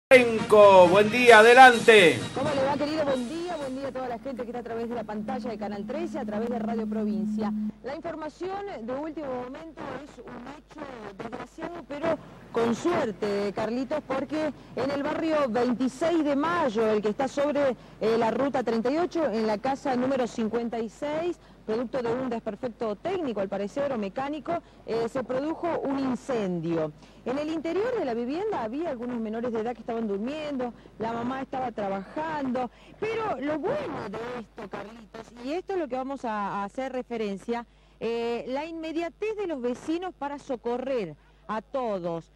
Buen día, adelante. ¿Cómo le va, querido? Buen día a toda la gente que está a través de la pantalla de Canal 13, a través de Radio Provincia. La información de último momento es un hecho desgraciado, pero con suerte, Carlitos, porque en el barrio 26 de Mayo, el que está sobre la ruta 38, en la casa número 56, producto de un desperfecto técnico, al parecer, o mecánico, se produjo un incendio. En el interior de la vivienda había algunos menores de edad que estaban durmiendo, la mamá estaba trabajando, pero lo bueno de esto, Carlitos, y esto es lo que vamos a hacer referencia, la inmediatez de los vecinos para socorrer a todos.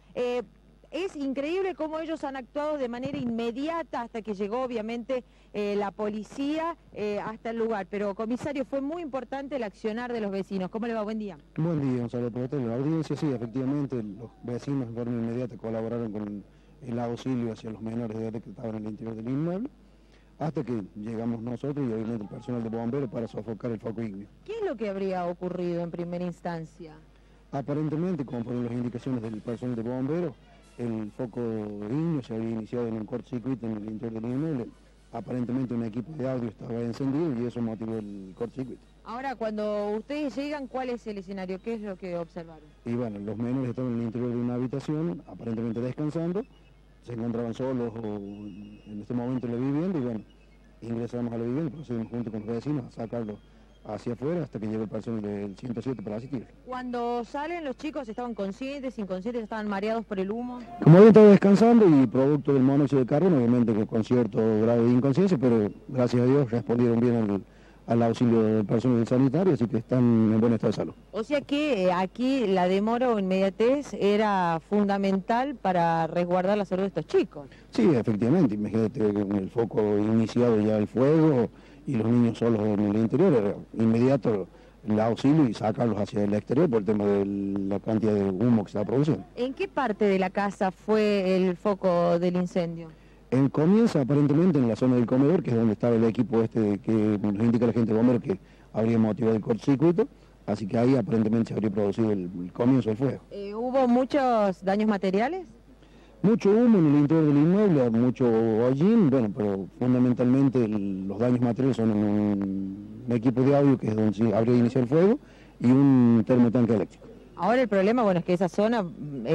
Es increíble cómo ellos han actuado de manera inmediata hasta que llegó obviamente la policía hasta el lugar. Pero, comisario, fue muy importante el accionar de los vecinos. ¿Cómo le va? Buen día. Buen día, un saludo para usted. La audiencia, sí, efectivamente, los vecinos de forma inmediata colaboraron con el auxilio hacia los menores de edad que estaban en el interior del inmueble, hasta que llegamos nosotros y obviamente el personal de bomberos para sofocar el foco ígneo. ¿Qué es lo que habría ocurrido en primera instancia? Aparentemente, conforme las indicaciones del personal de bomberos, el foco ígneo se había iniciado en un cortocircuito en el interior del inmueble. Aparentemente un equipo de audio estaba encendido y eso motivó el cortocircuito. Ahora, cuando ustedes llegan, ¿cuál es el escenario? ¿Qué es lo que observaron? Y bueno, los menores estaban en el interior de una habitación, aparentemente descansando, se encontraban solos en este momento en la vivienda y bueno, ingresamos a la vivienda, procedimos junto con los vecinos a sacarlos hacia afuera hasta que llegó el personal del 107 para asistir. Cuando salen los chicos, ¿estaban conscientes, inconscientes, estaban mareados por el humo? Como habían estado descansando y producto del monóxido de carbono, obviamente que con cierto grado de inconsciencia, pero gracias a Dios respondieron bien al auxilio del personal del sanitario, así que están en buen estado de salud. O sea que aquí la demora o inmediatez era fundamental para resguardar la salud de estos chicos. Sí, efectivamente, imagínate con el foco iniciado ya el fuego y los niños solos en el interior, era inmediato el auxilio y sacarlos hacia el exterior por el tema de la cantidad de humo que se está produciendo. ¿En qué parte de la casa fue el foco del incendio? Él comienza aparentemente en la zona del comedor, que es donde estaba el equipo que nos indica la gente de bomberos que habría motivado el cortocircuito, así que ahí aparentemente se habría producido el comienzo del fuego. ¿Hubo muchos daños materiales? Mucho humo en el interior del inmueble, mucho hollín, bueno, pero fundamentalmente los daños materiales son en un equipo de audio, que es donde se habría iniciado el fuego, y un termotanque eléctrico. Ahora el problema, bueno, es que esa zona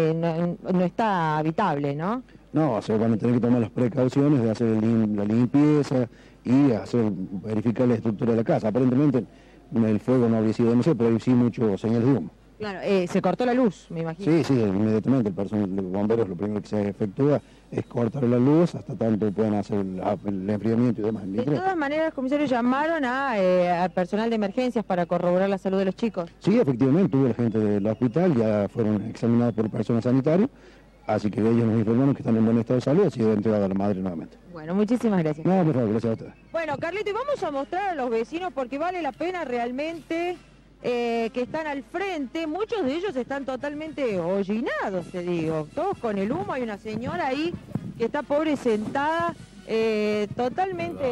no está habitable, ¿no? No, se van a tener que tomar las precauciones de hacer la limpieza y verificar la estructura de la casa. Aparentemente el fuego no habría sido demasiado, pero hay sí mucho señales de humo. Claro, se cortó la luz, me imagino. Sí, inmediatamente el personal de bomberos lo primero que se efectúa es cortar la luz hasta tanto puedan hacer el enfriamiento y demás. De todas maneras, comisario, llamaron al personal de emergencias para corroborar la salud de los chicos. Sí, efectivamente, tuvo la gente del hospital, ya fueron examinados por el personal sanitario, así que ellos nos informaron que están en buen estado de salud, así que entregado a la madre nuevamente. Bueno, muchísimas gracias. No, por favor, gracias a ustedes. Bueno, Carlito, y vamos a mostrar a los vecinos porque vale la pena realmente que están al frente. Muchos de ellos están totalmente hollinados, te digo, todos con el humo. Hay una señora ahí que está pobre sentada, totalmente,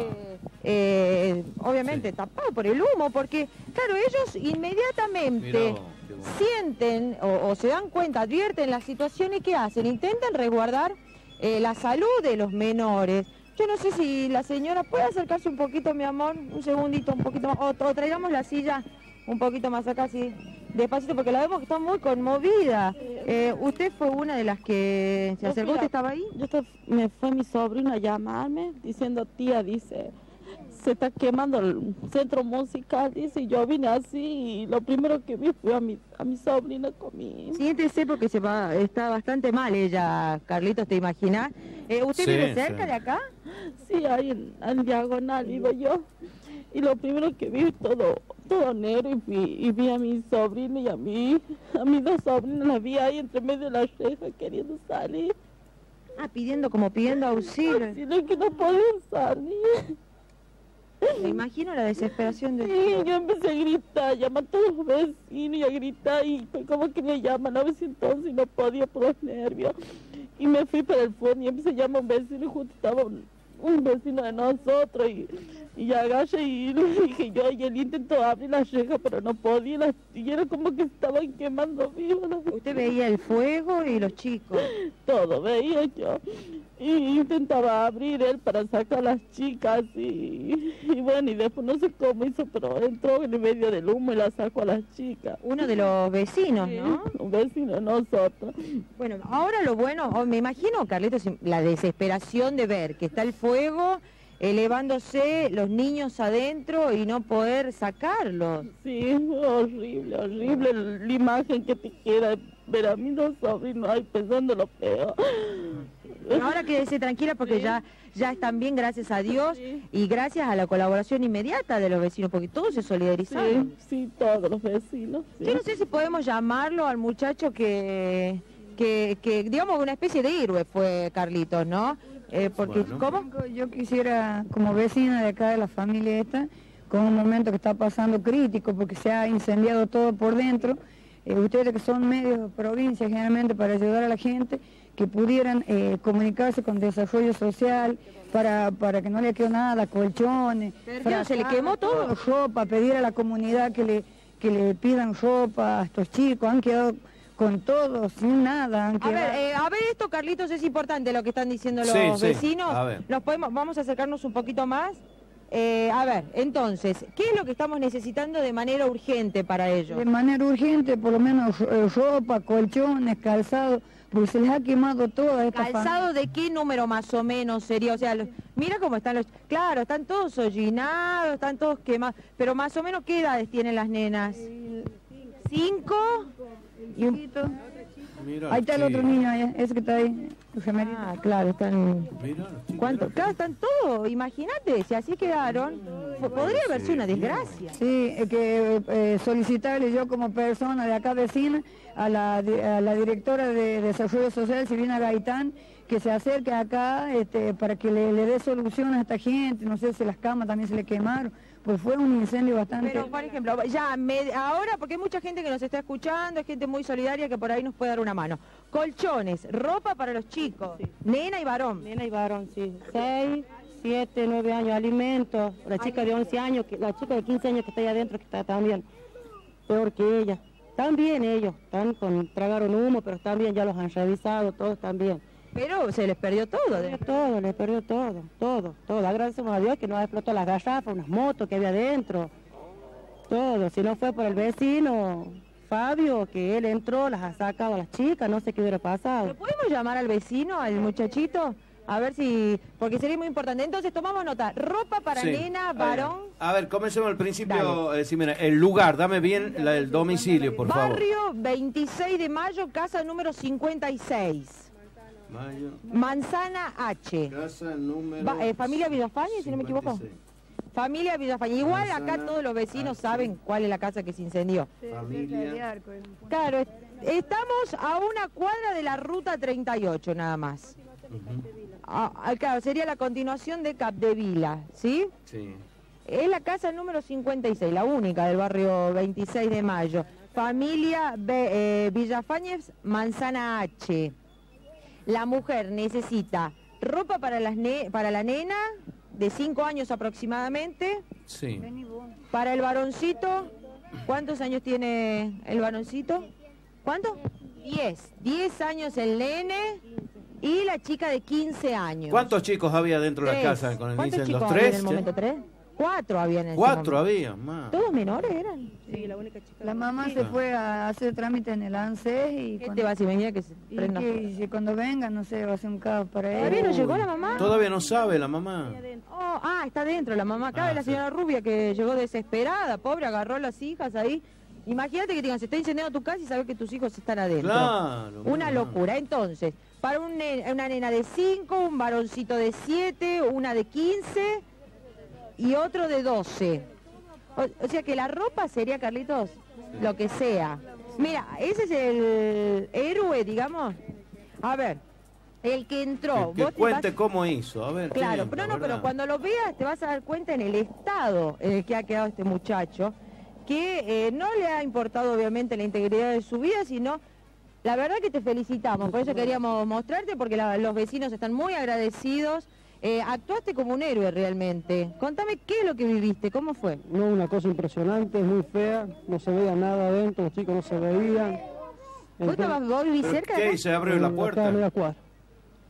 obviamente, tapada por el humo, porque, claro, ellos inmediatamente sienten o se dan cuenta, advierten las situaciones que hacen, intentan resguardar la salud de los menores. Yo no sé si la señora puede acercarse un poquito, mi amor, un segundito, un poquito más, o traigamos la silla un poquito más acá, así, despacito, porque la vemos que está muy conmovida. ¿Usted fue una de las que se acercó? ¿Usted estaba ahí? Me fue mi sobrino a llamarme diciendo, tía, dice, se está quemando el centro musical, dice, y yo vine así y lo primero que vi fue a mi sobrina con mi... Siéntese porque está bastante mal ella, Carlitos, ¿te imaginas? ¿Usted vive cerca de acá? Sí, ahí en Diagonal vivo yo. Y lo primero que vi todo negro y vi a mi sobrina y a mis dos sobrinas, las vi ahí entre medio de las rejas queriendo salir. Ah, pidiendo auxilio. Auxilio, que no podían salir. Me imagino la desesperación de... Sí, yo empecé a gritar, llamar a todos los vecinos y a gritar y fue como que me llaman a veces entonces y no podía por los nervios. Y me fui para el fondo y empecé a llamar a un vecino y justo estaba un vecino de nosotros y agaché y le dije yo, y él intentó abrir las rejas pero no podía, y era como que estaban quemando vivos. ¿Usted veía el fuego y los chicos? Todo veía yo. Y intentaba abrir él para sacar a las chicas y bueno, y después no sé cómo hizo, pero entró en el medio del humo y la sacó a las chicas. Uno de los vecinos, ¿no? Un vecino de nosotros. Bueno, ahora lo bueno, me imagino, Carlitos, la desesperación de ver que está el fuego elevándose, los niños adentro y no poder sacarlos. Sí, horrible, horrible la imagen que te queda ver a mis dos sobrinos ahí pensando lo peor. Pero ahora quédese tranquila porque Sí. ya están bien, gracias a Dios, Sí. y gracias a la colaboración inmediata de los vecinos, porque todos se solidarizaron. Sí, sí, todos los vecinos. Sí. Yo no sé si podemos llamarlo al muchacho que digamos, una especie de héroe fue Carlitos, ¿no? Porque, Bueno. ¿cómo? Yo quisiera, como vecina de acá de la familia esta, con un momento que está pasando crítico, porque se ha incendiado todo por dentro, ustedes que son medios de provincia generalmente para ayudar a la gente, que pudieran comunicarse con desarrollo social, para que no le quede nada, colchones, Pero se le quemó todo. ropa, pedir a la comunidad que le pidan ropa a estos chicos, han quedado con todo, sin nada. A ver, esto, Carlitos, es importante lo que están diciendo los Sí, sí, vecinos. a ver. Vamos a acercarnos un poquito más. A ver, entonces, ¿qué es lo que estamos necesitando de manera urgente para ellos? De manera urgente, por lo menos ropa, colchones, calzado, porque se les ha quemado toda esta ¿Calzado de qué número más o menos sería? O sea, mira cómo están los... Claro, están todos hollinados, están todos quemados, pero más o menos, ¿qué edades tienen las nenas? 5 y un... familia. Mira, Ahí está el sí. otro niño, allá, ese que está ahí, el gemelito. Ah, claro, están... Mira, los chicos, ¿Cuánto? mira. Claro, están todos, imagínate, si así quedaron, podría haberse una desgracia. Sí, que solicitarle yo como persona de acá vecina a la directora de Desarrollo Social, Silvina Gaitán, que se acerque acá para que le dé solución a esta gente, no sé si las camas también se le quemaron, pues fue un incendio bastante... Pero, por ejemplo, ahora, porque hay mucha gente que nos está escuchando, hay gente muy solidaria que por ahí nos puede dar una mano. Colchones, ropa para los chicos, nena y varón. Nena y varón, sí. 6, 7, 9 años, alimentos. La chica de 11 años, la chica de 15 años que está ahí adentro, que está también peor que ella. Están bien ellos, tragaron humo, pero están bien, ya los han revisado, todos están bien. Pero se les perdió todo. Les perdió todo. Agradecemos a Dios que nos explotó las garrafas, unas motos que había adentro. Todo, si no fue por el vecino Fabio, que él entró, las ha sacado a las chicas, no sé qué hubiera pasado. ¿Lo podemos llamar al vecino, al muchachito? A ver si... Porque sería muy importante. Entonces, tomamos nota. Ropa para Sí. nena, varón. A ver, comencemos al principio. Mira, el lugar, dame bien el domicilio, por favor. Barrio 26 de Mayo, casa número 56. Mayo, Manzana H. casa número... Familia Villafañe, si no me equivoco. 56. Familia Villafañe. Igual Manzana acá todos los vecinos H. saben cuál es la casa que se incendió. Familia... Claro, estamos a una cuadra de la ruta 38 nada más. Claro, sería la continuación de Capdevila, ¿sí? Sí. Es la casa número 56, la única del barrio 26 de Mayo. Familia Villafañez, Manzana H. La mujer necesita ropa para la nena, de 5 años aproximadamente. Sí. Para el varoncito, ¿cuántos años tiene el varoncito? ¿Cuánto? 10 años el nene y la chica de 15 años. ¿Cuántos chicos había dentro de la 3. casa con el ¿Cuántos incendio? chicos ¿Los había 3? en el momento? 3. 4 había en ese 4 momento. había, más. ¿Todos menores eran? Sí, la única chica. La mamá se fue a hacer trámite en el ANSES y, ¿Qué te va a decir? Venía que se y prenda fuego. que cuando venga, no sé, va a ser un caos para ¿Todavía no ella. llegó la mamá? Todavía no sabe la mamá. Está dentro la mamá. Claro, la sí. señora Rubia que llegó desesperada, pobre, agarró a las hijas ahí. Imagínate que te digan, se está incendiando tu casa y sabes que tus hijos están adentro. Claro. Una mamá. locura. Entonces, para una nena de 5, un varoncito de 7, una de 15 y otro de 12. O sea que la ropa sería, Carlitos, lo que sea. Mira, ese es el héroe, digamos. A ver, el que entró. Que vos te cuente vas- cómo hizo, a ver. Claro, tiempo, pero ¿verdad? cuando lo veas te vas a dar cuenta en el estado en el que ha quedado este muchacho, que no le ha importado obviamente la integridad de su vida, sino la verdad que te felicitamos, por eso queríamos mostrarte, porque los vecinos están muy agradecidos. Actuaste como un héroe realmente. Contame qué es lo que viviste, cómo fue. No, una cosa impresionante, muy fea, no se veía nada adentro, los chicos no se veían. ¿Vos vivís ¿Pero cerca de qué? acá? ¿Y se abrió la puerta? Acá a media cuadra.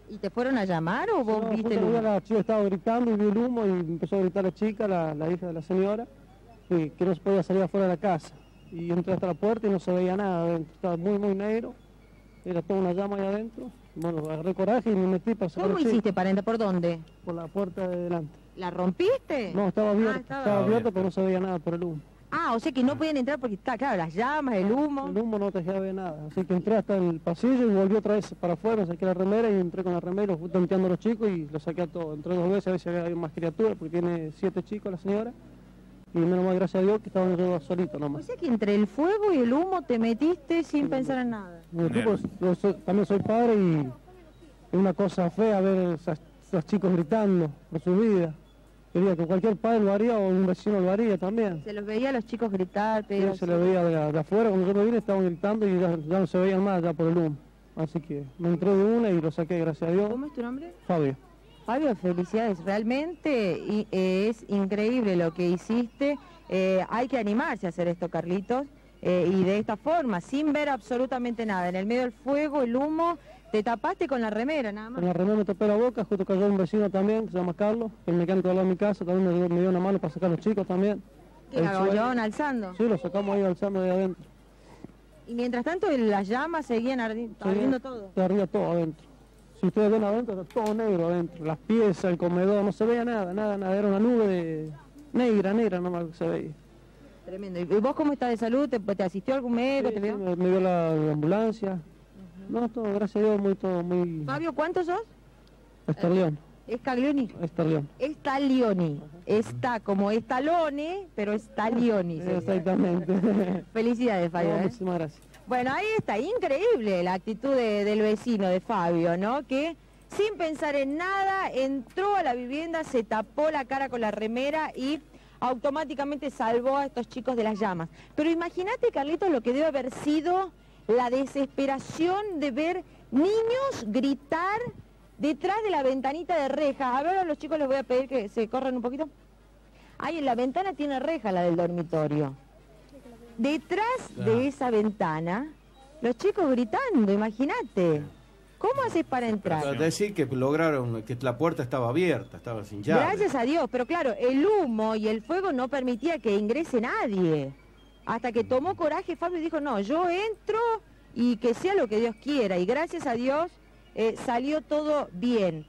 ¿Y te fueron a llamar o vos No, viste el justo humo? la chica estaba gritando y vio el humo y empezó a gritar la chica, la hija de la señora, que no se podía salir afuera de la casa. Y entré hasta la puerta y no se veía nada adentro, estaba muy negro, era toda una llama ahí adentro. Bueno, agarré coraje y me metí para sacar ¿Cómo la chica hiciste para entrar? ¿Por dónde? por la puerta de delante. ¿La rompiste? No, estaba abierta, estaba estaba abierta, abierta. pero no se veía nada por el humo. Ah, o sea que no podían entrar porque está, claro, las llamas, el humo. El humo no te dejaba ver nada, así que entré hasta el pasillo y volví otra vez para afuera, saqué la remera y entré con la remera, fui tanteando a los chicos y los saqué a todos. Entré 2 veces a ver si había más criaturas, porque tiene 7 chicos la señora, y menos mal, gracias a Dios, que estaban ellos solitos O nomás. sea que entre el fuego y el humo te metiste sin pensar en nada. También soy padre y es una cosa fea ver esos chicos gritando por su vida. Quería que cualquier padre lo haría o un vecino lo haría también. Se los veía a los chicos gritar, Sí, pero... se le veía de afuera, cuando yo me vine estaban gritando y ya no se veían más ya por el humo. Así que me entré de una y lo saqué, gracias a Dios. ¿Cómo es tu nombre? Fabio. Fabio, felicidades. Realmente es increíble lo que hiciste. Hay que animarse a hacer esto, Carlitos. Y de esta forma, sin ver absolutamente nada. En el medio del fuego, el humo, te tapaste con la remera, nada más. Con la remera me tapé la boca, justo cayó un vecino también, que se llama Carlos, el mecánico de al lado de mi casa, también me dio una mano para sacar a los chicos también. ¿Que lo llevaban alzando? Sí, lo sacamos ahí alzando de adentro. Y mientras tanto, las llamas seguían ardiendo todo. Se ardía todo adentro. Si ustedes ven adentro, está todo negro adentro. Las piezas, el comedor, no se veía nada. Era una nube negra nomás que se veía. Tremendo. ¿Y vos cómo estás de salud? ¿Te asistió algún médico? Sí, ¿Te vio? me dio la ambulancia. No, todo, gracias a Dios, todo muy... Fabio, ¿cuántos sos? Estarleón, Escaglioni. Estarleón. Estalioni. Está como Estalone, pero Estalioni. Exactamente. Felicidades, Fabio. No, muchísimas gracias. Bueno, ahí está, increíble la actitud del vecino, de Fabio, ¿no? Que sin pensar en nada, entró a la vivienda, se tapó la cara con la remera y automáticamente salvó a estos chicos de las llamas. Pero imagínate, Carlitos, lo que debe haber sido la desesperación de ver niños gritar detrás de la ventanita de reja. A ver, a los chicos les voy a pedir que se corran un poquito. Ahí en la ventana tiene reja, la del dormitorio. Detrás de esa ventana, los chicos gritando, imagínate. ¿Cómo haces para entrar? Decir que lograron que la puerta estaba abierta, estaba sin llave. Gracias a Dios, pero claro, el humo y el fuego no permitía que ingrese nadie. Hasta que tomó coraje, Fabio dijo, no, yo entro y que sea lo que Dios quiera. Y gracias a Dios salió todo bien.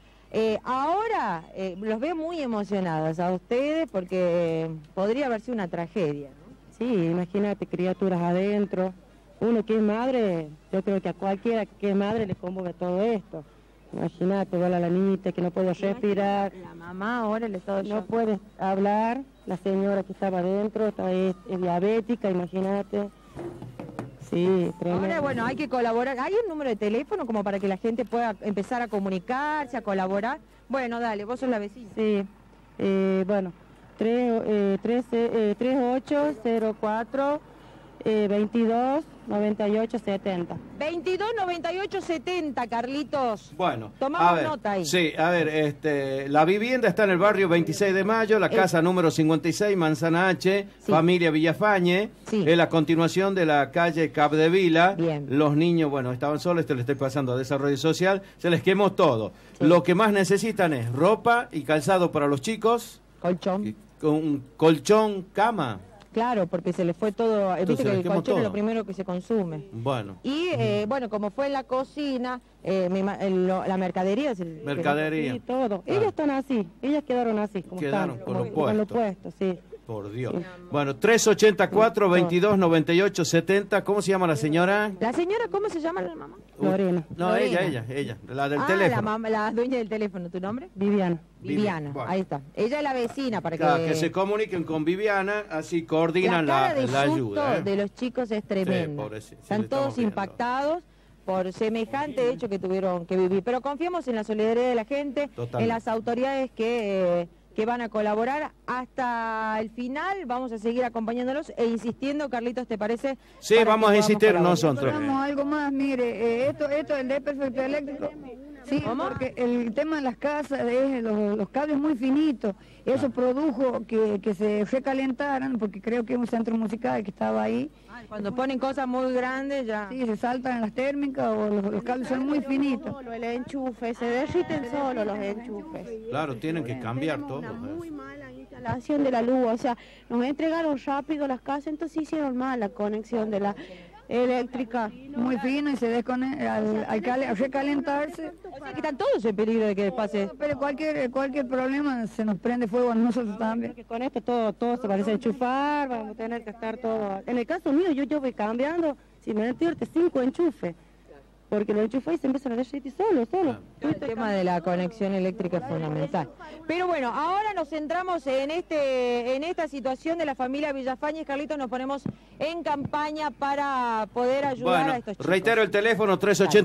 Ahora los veo muy emocionadas a ustedes porque podría haber sido una tragedia, ¿no? Sí, imagínate, criaturas adentro. Uno que es madre, yo creo que a cualquiera que es madre le conmueve todo esto. Imagínate, ver a la niñita que no puede respirar, La mamá ahora el estado de no shock. puede hablar, la señora que estaba adentro es diabética, imagínate. Sí, tremendo. Ahora, bueno, hay que colaborar. ¿Hay un número de teléfono como para que la gente pueda empezar a comunicarse, a colaborar? Bueno, dale, vos sos la vecina. Sí, bueno, 3804 22 98 70. 22 98 70, Carlitos. Bueno, Tomamos a ver, nota ahí. Sí, a ver, la vivienda está en el barrio 26 de Mayo, la casa número 56, Manzana H, Sí. familia Villafañe. Sí. Es la continuación de la calle Capdevila. Bien. Los niños, bueno, estaban solos, esto le estoy pasando a Desarrollo Social, se les quemó todo. Sí. Lo que más necesitan es ropa y calzado para los chicos, Colchón. con un colchón, cama. Claro, porque se le fue todo. Entonces, Viste que le el quemó colchón es todo. lo primero que se consume. Bueno, Y bueno, como fue en la cocina, la mercadería. mercadería. Sí, todo. Claro. Ellas están así, ellas quedaron así, como Quedaron están. con lo Con lo puesto. puesto, sí. Por Dios. Bueno, 384 22 98 70. ¿Cómo se llama la señora? La señora, ¿cómo se llama la mamá? Lorena. No, Lorena. ella, la del La teléfono. mamá, la dueña del teléfono, ¿tu nombre? Viviana. Viviana, Bueno. ahí está. Ella es la vecina para Claro, que se comuniquen con Viviana, así coordinan la cara de la susto ayuda. ¿eh? de los chicos es tremenda. pobrecito, sí, Están le todos estamos viendo. impactados por semejante hecho que tuvieron que vivir. Pero confiamos en la solidaridad de la gente, Totalmente. en las autoridades que van a colaborar hasta el final. Vamos a seguir acompañándolos e insistiendo, Carlitos, ¿te parece? Sí, Para vamos que a podamos insistir colaborar. nosotros. Recordamos algo más, mire, esto el de Perfecto Eléctrico Sí, porque el tema de las casas es los cables muy finitos. Eso produjo que se recalentaran, porque creo que es un centro musical que estaba ahí. Cuando ponen cosas muy grandes ya... Sí, se saltan en las térmicas o los cables son muy finitos. Solo el enchufe, se derriten solo los enchufes. Claro, tienen que cambiar todo. Una muy mala instalación de la luz, o sea, nos entregaron rápido las casas, entonces hicieron mal la conexión de la eléctrica. Muy fino y se desconecta al recalentarse. O sea, que están todos en peligro de que les pase. Pero cualquier problema se nos prende fuego a nosotros también. Que con esto todo se parece a enchufar, vamos a tener que estar todo... En el caso mío, yo voy cambiando, sin mentirte, 5 enchufes. Porque los enchufes y se empiezan a derretir solo. El tema de la conexión eléctrica es fundamental. Pero bueno, ahora nos centramos en esta situación de la familia Villafañez. Carlitos, nos ponemos en campaña para poder ayudar a estos chicos. Reitero el teléfono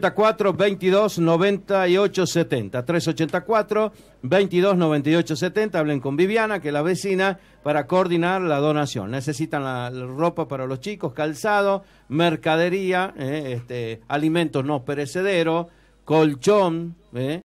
384-22-98-70. 384-22-98-70. Hablen con Viviana, que es la vecina, para coordinar la donación. Necesitan la ropa para los chicos, calzado, mercadería, alimentos no perecederos, colchón,